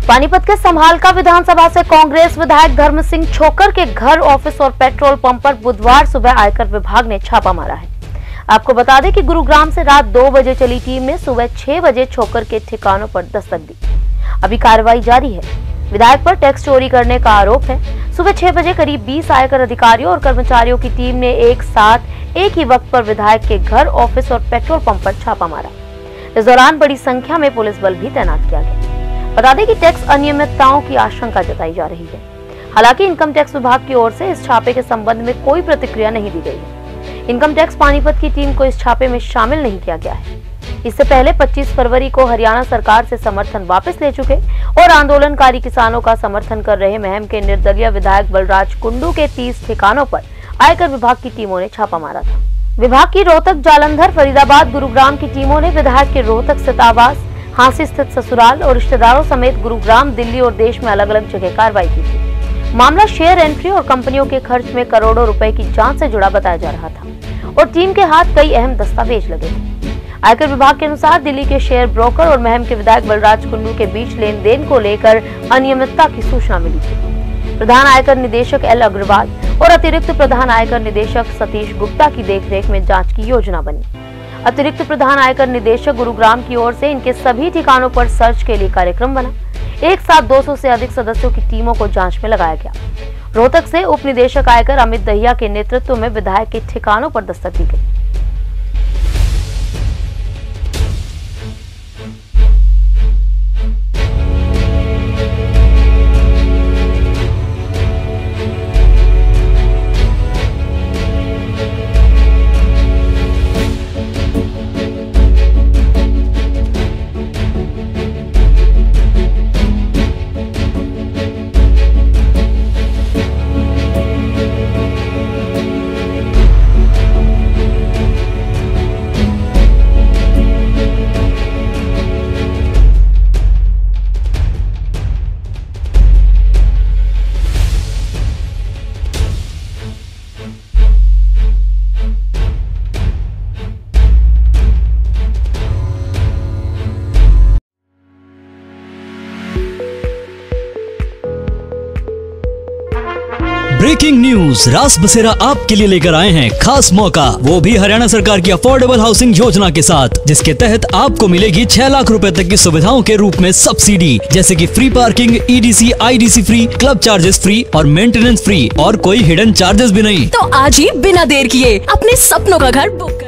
पानीपत के समालका विधानसभा से कांग्रेस विधायक धर्म सिंह छोकर के घर, ऑफिस और पेट्रोल पंप पर बुधवार सुबह आयकर विभाग ने छापा मारा है। आपको बता दें कि गुरुग्राम से रात 2 बजे चली टीम ने सुबह 6 बजे छोकर के ठिकानों पर दस्तक दी। अभी कार्रवाई जारी है। विधायक पर टैक्स चोरी करने का आरोप है। सुबह 6 बजे करीब 20 आयकर अधिकारियों और कर्मचारियों की टीम ने एक साथ एक ही वक्त पर विधायक के घर, ऑफिस और पेट्रोल पंप पर छापा मारा। इस दौरान बड़ी संख्या में पुलिस बल भी तैनात किया गया। बता दें कि टैक्स अनियमितताओं की आशंका जताई जा रही है। हालांकि इनकम टैक्स विभाग की ओर से इस छापे के संबंध में कोई प्रतिक्रिया नहीं दी गई है। इनकम टैक्स पानीपत की टीम को इस छापे में शामिल नहीं किया गया है। इससे पहले 25 फरवरी को हरियाणा सरकार से समर्थन वापस ले चुके और आंदोलनकारी किसानों का समर्थन कर रहे महम के निर्दलीय विधायक बलराज कुंडू के 30 ठिकानों पर आयकर विभाग की टीमों ने छापा मारा था। विभाग की रोहतक, जालंधर, फरीदाबाद, गुरुग्राम की टीमों ने विधायक के रोहतक स्थित आवास, हांसी स्थित ससुराल और रिश्तेदारों समेत गुरुग्राम, दिल्ली और देश में अलग अलग जगह कार्रवाई की थी। मामला शेयर एंट्री और कंपनियों के खर्च में करोड़ों रुपए की जांच से जुड़ा बताया जा रहा था और टीम के हाथ कई अहम दस्तावेज लगे थे। आयकर विभाग के अनुसार दिल्ली के शेयर ब्रोकर और महम के विधायक बलराज कुंडू के बीच लेन देन को लेकर अनियमितता की सूचना मिली थी। प्रधान आयकर निदेशक एल अग्रवाल और अतिरिक्त प्रधान आयकर निदेशक सतीश गुप्ता की देखरेख में जांच की योजना बनी। अतिरिक्त प्रधान आयकर निदेशक गुरुग्राम की ओर से इनके सभी ठिकानों पर सर्च के लिए कार्यक्रम बना। एक साथ 200 से अधिक सदस्यों की टीमों को जांच में लगाया गया। रोहतक से उप निदेशक आयकर अमित दहिया के नेतृत्व में विधायक के ठिकानों पर दस्तक दी गई। ब्रेकिंग न्यूज, रास बसेरा आपके लिए लेकर आए हैं खास मौका, वो भी हरियाणा सरकार की अफोर्डेबल हाउसिंग योजना के साथ, जिसके तहत आपको मिलेगी 6 लाख रुपए तक की सुविधाओं के रूप में सब्सिडी, जैसे कि free parking, EDC, IDC free, club charges free और मेंटेनेंस फ्री और कोई हिडन चार्जेस भी नहीं। तो आज ही बिना देर किए अपने सपनों का घर बुक कर